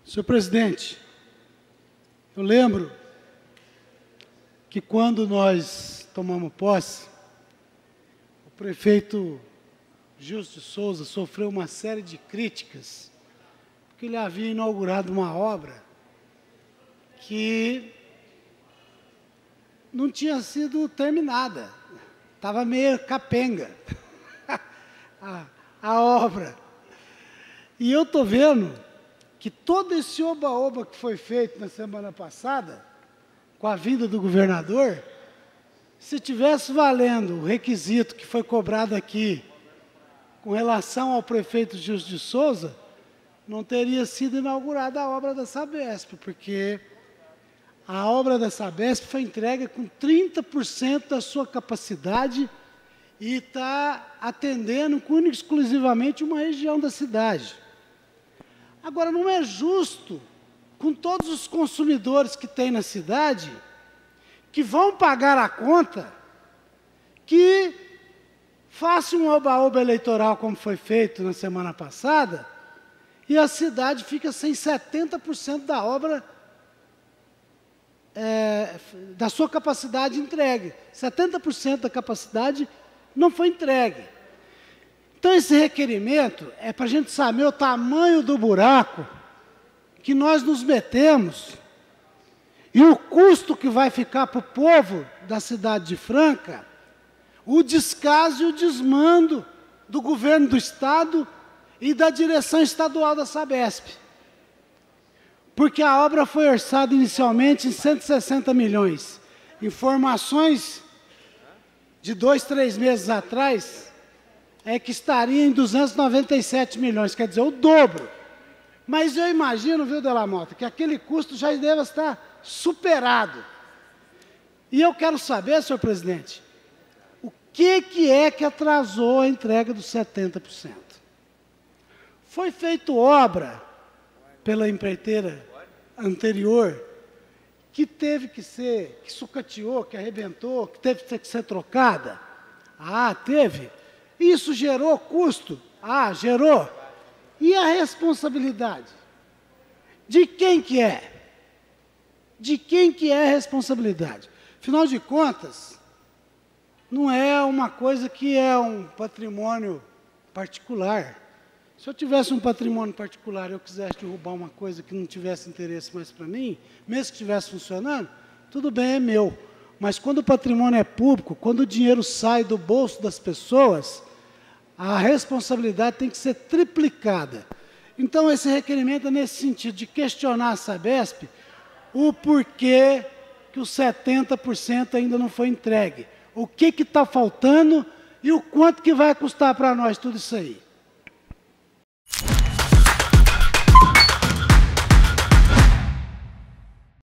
Senhor presidente, eu lembro que quando nós tomamos posse, o prefeito Gilson de Souza sofreu uma série de críticas, porque ele havia inaugurado uma obra que não tinha sido terminada, estava meio capenga a obra. E eu estou vendo que todo esse oba-oba que foi feito na semana passada, com a vinda do governador, se tivesse valendo o requisito que foi cobrado aqui com relação ao prefeito Gilson de Souza, não teria sido inaugurada a obra da Sabesp, porque a obra da Sabesp foi entregue com 30% da sua capacidade e está atendendo única e exclusivamente uma região da cidade. Agora, não é justo, com todos os consumidores que tem na cidade, que vão pagar a conta, que faça um oba-oba eleitoral, como foi feito na semana passada, e a cidade fica sem 70% da obra, da sua capacidade entregue. 70% da capacidade não foi entregue. Então, esse requerimento é para a gente saber o tamanho do buraco que nós nos metemos e o custo que vai ficar para o povo da cidade de Franca, o descaso e o desmando do governo do Estado e da direção estadual da Sabesp. Porque a obra foi orçada inicialmente em 160 milhões. Informações de 2, 3 meses atrás é que estaria em 297 milhões, quer dizer, o dobro. Mas eu imagino, viu, Della Mota, que aquele custo já deve estar superado. E eu quero saber, senhor presidente, o que é que atrasou a entrega dos 70%? Foi feita obra pela empreiteira anterior, que teve que ser, que sucateou, que arrebentou, que teve que ser trocada? Ah, teve. Isso gerou custo? Ah, gerou. E a responsabilidade? De quem que é? De quem que é a responsabilidade? Afinal de contas, não é uma coisa que é um patrimônio particular. Se eu tivesse um patrimônio particular e eu quisesse derrubar uma coisa que não tivesse interesse mais para mim, mesmo que estivesse funcionando, tudo bem, é meu. Mas quando o patrimônio é público, quando o dinheiro sai do bolso das pessoas, a responsabilidade tem que ser triplicada. Então, esse requerimento é nesse sentido, de questionar a Sabesp o porquê que os 70% ainda não foi entregue. O que está faltando e o quanto que vai custar para nós tudo isso aí.